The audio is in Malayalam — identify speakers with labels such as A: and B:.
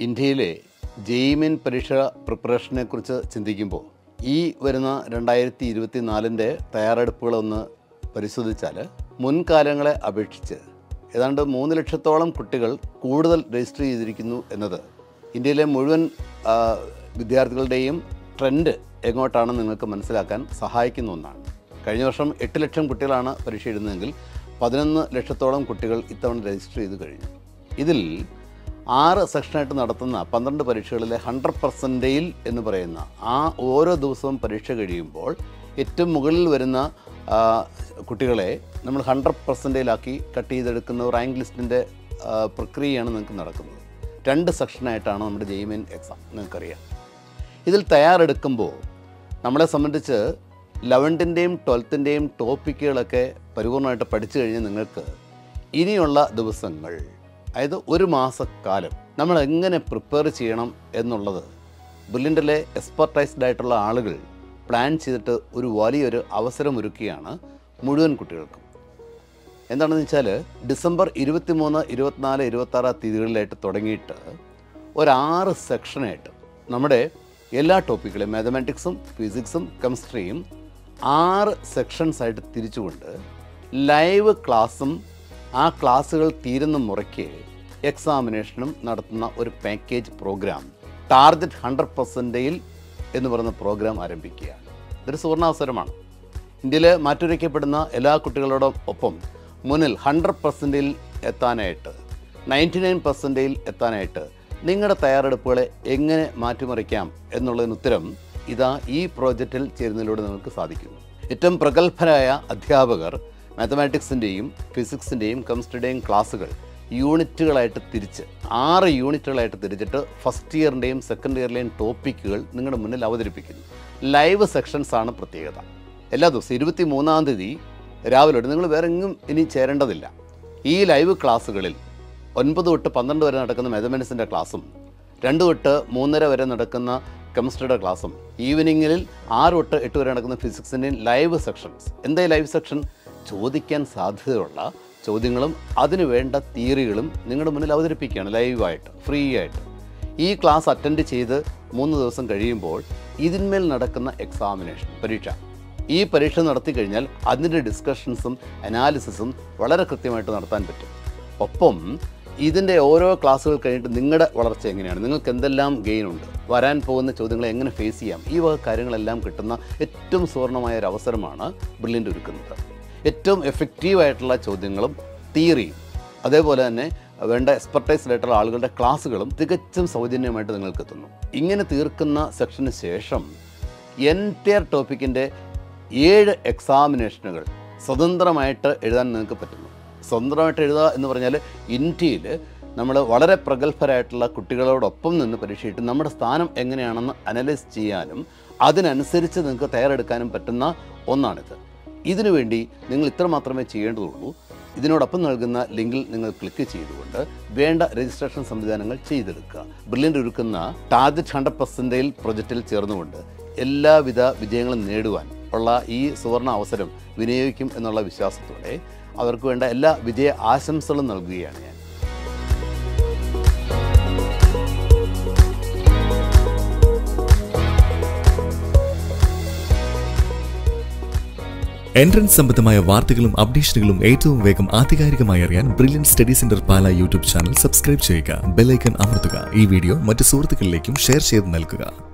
A: ഇന്ത്യയിലെ JEE Main പരീക്ഷ പ്രിപ്പറേഷനെക്കുറിച്ച് ചിന്തിക്കുമ്പോൾ ഈ വരുന്ന 2024 തയ്യാറെടുപ്പുകളൊന്ന് പരിശോധിച്ചാൽ മുൻകാലങ്ങളെ അപേക്ഷിച്ച് ഏതാണ്ട് 3 ലക്ഷത്തോളം കുട്ടികൾ കൂടുതൽ രജിസ്റ്റർ ചെയ്തിരിക്കുന്നു എന്നത് ഇന്ത്യയിലെ മുഴുവൻ വിദ്യാർത്ഥികളുടെയും ട്രെൻഡ് എങ്ങോട്ടാണെന്ന് നിങ്ങൾക്ക് മനസ്സിലാക്കാൻ സഹായിക്കുന്ന ഒന്നാണ്. കഴിഞ്ഞ വർഷം 8 ലക്ഷം കുട്ടികളാണ് പരീക്ഷ എഴുതുന്നതെങ്കിൽ 11 ലക്ഷത്തോളം കുട്ടികൾ ഇത്തവണ രജിസ്റ്റർ ചെയ്ത് കഴിഞ്ഞു. ഇതിൽ 6 സെക്ഷനായിട്ട് നടത്തുന്ന 12 പരീക്ഷകളിലെ 100% എന്ന് പറയുന്ന ആ ഓരോ ദിവസവും പരീക്ഷ കഴിയുമ്പോൾ ഏറ്റവും മുകളിൽ വരുന്ന കുട്ടികളെ നമ്മൾ 100%ആക്കി കട്ട് ചെയ്തെടുക്കുന്ന റാങ്ക് ലിസ്റ്റിൻ്റെ പ്രക്രിയയാണ് നിങ്ങൾക്ക് നടക്കുന്നത്. 2 സെക്ഷനായിട്ടാണ് നമ്മുടെ JEE Main എക്സാം, നിങ്ങൾക്കറിയാം. ഇതിൽ തയ്യാറെടുക്കുമ്പോൾ നമ്മളെ സംബന്ധിച്ച് 11ൻ്റെയും 12ൻ്റെയും ടോപ്പിക്കുകളൊക്കെ പരിപൂർണമായിട്ട് പഠിച്ചു കഴിഞ്ഞാൽ നിങ്ങൾക്ക് ഇനിയുള്ള ദിവസങ്ങൾ, അതായത് ഒരു മാസക്കാലം നമ്മൾ എങ്ങനെ പ്രിപ്പയർ ചെയ്യണം എന്നുള്ളത് ബ്രില്യൻറ്റിലെ എക്സ്പെർട്ടൈസ്ഡ് ആയിട്ടുള്ള ആളുകൾ പ്ലാൻ ചെയ്തിട്ട് ഒരു വലിയൊരു അവസരമൊരുക്കുകയാണ് മുഴുവൻ കുട്ടികൾക്കും. എന്താണെന്ന് വെച്ചാൽ ഡിസംബർ 23, 24, 26 തീയതികളിലായിട്ട് തുടങ്ങിയിട്ട് ഒരു 6 സെക്ഷനായിട്ട് നമ്മുടെ എല്ലാ ടോപ്പിക്കുകളും മാത്തമാറ്റിക്സും ഫിസിക്സും കെമിസ്ട്രിയും 6 സെക്ഷൻസായിട്ട് തിരിച്ചുകൊണ്ട് ലൈവ് ക്ലാസ്സും ആ ക്ലാസ്സുകൾ തീരുന്ന മുറയ്ക്ക് എക്സാമിനേഷനും നടത്തുന്ന ഒരു പാക്കേജ് പ്രോഗ്രാം ടാർഗറ്റ് 100%യിൽ എന്ന് പറയുന്ന പ്രോഗ്രാം ആരംഭിക്കുകയാണ്. ഇതൊരു സുവർണാവസരമാണ്. ഇന്ത്യയിൽ മാറ്റുരയ്ക്കപ്പെടുന്ന എല്ലാ കുട്ടികളോടൊപ്പം മുന്നിൽ 100%യിൽ എത്താനായിട്ട്, 99%യിൽ എത്താനായിട്ട് നിങ്ങളുടെ തയ്യാറെടുപ്പുകളെ എങ്ങനെ മാറ്റിമറിക്കാം എന്നുള്ളതിന് ഉത്തരം ഇതാ ഈ പ്രോജക്റ്റിൽ ചേരുന്നതിലൂടെ നിങ്ങൾക്ക് സാധിക്കുന്നു. ഏറ്റവും പ്രഗത്ഭരായ അധ്യാപകർ മാത്തമാറ്റിക്സിൻ്റെയും ഫിസിക്സിൻ്റെയും കെമിസ്ട്രിയുടെയും ക്ലാസ്സുകൾ യൂണിറ്റുകളായിട്ട് തിരിച്ച് 6 യൂണിറ്റുകളായിട്ട് തിരിച്ചിട്ട് ഫസ്റ്റ് ഇയറിൻ്റെയും സെക്കൻഡ് ഇയറിലെയും ടോപ്പിക്കുകൾ നിങ്ങളുടെ മുന്നിൽ അവതരിപ്പിക്കുന്നു. ലൈവ് സെക്ഷൻസാണ് പ്രത്യേകത. എല്ലാ ദിവസവും 23-ാം തീയതി രാവിലെ നിങ്ങൾ വേറെ എങ്ങും ഇനി ചേരേണ്ടതില്ല. ഈ ലൈവ് ക്ലാസ്സുകളിൽ 9 തൊട്ട് 12 വരെ നടക്കുന്ന മാത്തമാറ്റിക്സിൻ്റെ ക്ലാസ്സും 2 തൊട്ട് 3:30 വരെ നടക്കുന്ന കെമിസ്ട്രിയുടെ ക്ലാസ്സും ഈവനിങ്ങിൽ 6 തൊട്ട് 8 വരെ നടക്കുന്ന ഫിസിക്സിൻ്റെയും ലൈവ് സെക്ഷൻസ്. എന്താ ലൈവ് സെക്ഷൻ? ചോദിക്കാൻ സാധ്യതയുള്ള ചോദ്യങ്ങളും അതിന് വേണ്ട തിയറികളും നിങ്ങളുടെ മുന്നിൽ അവതരിപ്പിക്കുകയാണ് ലൈവായിട്ട്, ഫ്രീ ആയിട്ട്. ഈ ക്ലാസ് അറ്റൻഡ് ചെയ്ത് 3 ദിവസം കഴിയുമ്പോൾ ഇതിന്മേൽ നടക്കുന്ന എക്സാമിനേഷൻ പരീക്ഷ, ഈ പരീക്ഷ നടത്തി കഴിഞ്ഞാൽ അതിൻ്റെ ഡിസ്കഷൻസും അനാലിസിസും വളരെ കൃത്യമായിട്ട് നടത്താൻ പറ്റും. ഒപ്പം ഇതിൻ്റെ ഓരോ ക്ലാസ്സുകൾ കഴിഞ്ഞിട്ട് നിങ്ങളുടെ വളർച്ച എങ്ങനെയാണ്, നിങ്ങൾക്ക് എന്തെല്ലാം ഗെയിൻ ഉണ്ട്, വരാൻ പോകുന്ന ചോദ്യങ്ങളെ എങ്ങനെ ഫേസ് ചെയ്യാം, ഈ വക കാര്യങ്ങളെല്ലാം കിട്ടുന്ന ഏറ്റവും സുവർണമായ ഒരു അവസരമാണ് ബ്രില്യൻ്റ് ഒരുക്കുന്നത്. ഏറ്റവും എഫക്റ്റീവായിട്ടുള്ള ചോദ്യങ്ങളും തിയറിയും അതേപോലെ തന്നെ വേണ്ട എക്സ്പെർട്ടൈസ്ഡ് ആയിട്ടുള്ള ആളുകളുടെ ക്ലാസ്സുകളും തികച്ചും സൗജന്യമായിട്ട് നിങ്ങൾക്ക് എത്തുന്നു. ഇങ്ങനെ തീർക്കുന്ന സെക്ഷന് ശേഷം എൻറ്റയർ ടോപ്പിക്കിൻ്റെ 7 എക്സാമിനേഷനുകൾ സ്വതന്ത്രമായിട്ട് എഴുതാൻ നിങ്ങൾക്ക് പറ്റുന്നു. സ്വതന്ത്രമായിട്ട് എഴുതുക എന്ന് പറഞ്ഞാൽ ഇന്ത്യയിൽ നമ്മൾ വളരെ പ്രഗത്ഭരായിട്ടുള്ള കുട്ടികളോടൊപ്പം നിന്ന് പരീക്ഷയിട്ട് നമ്മുടെ സ്ഥാനം എങ്ങനെയാണെന്ന് അനലൈസ് ചെയ്യാനും അതിനനുസരിച്ച് നിങ്ങൾക്ക് തയ്യാറെടുക്കാനും പറ്റുന്ന ഒന്നാണിത്. ഇതിനുവേണ്ടി നിങ്ങൾ ഇത്ര മാത്രമേ ചെയ്യേണ്ടതുള്ളൂ. ഇതിനോടൊപ്പം നൽകുന്ന ലിങ്കിൽ നിങ്ങൾ ക്ലിക്ക് ചെയ്തുകൊണ്ട് വേണ്ട രജിസ്ട്രേഷൻ സംവിധാനങ്ങൾ ചെയ്തെടുക്കുക. ബ്രില്യൻ്റ് ഒരുക്കുന്ന ടാർഗറ്റ് 100%യിൽ പ്രൊജക്റ്റിൽ ചേർന്നുകൊണ്ട് എല്ലാവിധ വിജയങ്ങളും നേടുവാൻ ഉള്ള ഈ സുവർണ അവസരം വിനിയോഗിക്കും എന്നുള്ള വിശ്വാസത്തോടെ അവർക്ക് വേണ്ട എല്ലാ വിജയ ആശംസകളും നൽകുകയാണ് ഞാൻ.
B: എൻട്രൻസ് സംബന്ധമായ വാർത്തകളും അപ്ഡേഷനുകളും ഏറ്റവും വേഗം ആധികാരികമായി അറിയാൻ brilliant study centre Pala YouTube channel subscribe ചെയ്യുക. ബെൽ ഐക്കൺ അമർത്തുക. ഈ വീഡിയോ മറ്റ് സുഹൃത്തുക്കളിലേക്കും ഷെയർ ചെയ്ത് നൽകുക.